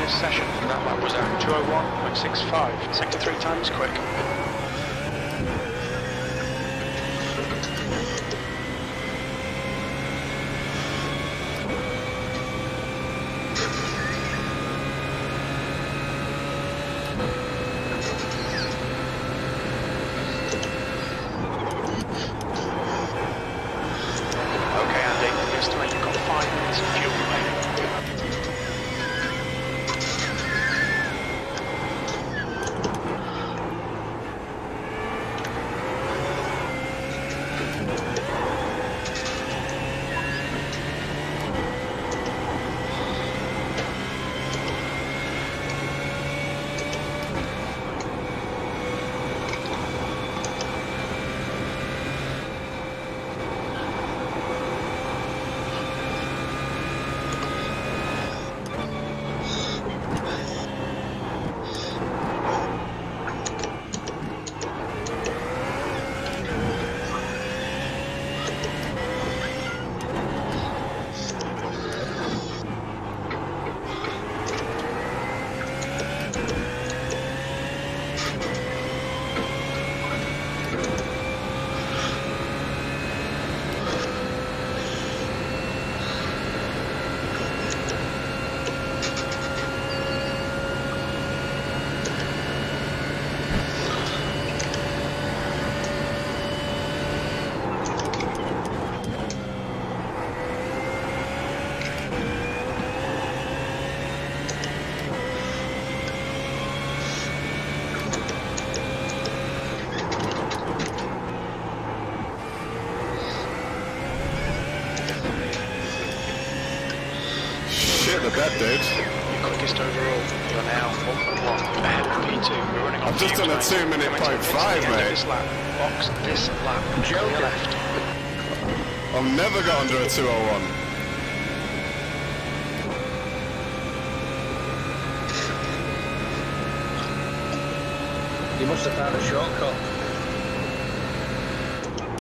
this session. That lap was at 2:01.65, sector 3 times quick. Okay, Andy, we estimate you've got 5 minutes of fuel remaining. The bet, dude. Your quickest overall. You're now 1.1 ahead of P2. We're running on I've just done a 2-minute point 5, mate. This lap. Box this lap. Joker left. I've never got under a 2:01. You must have found a shortcut.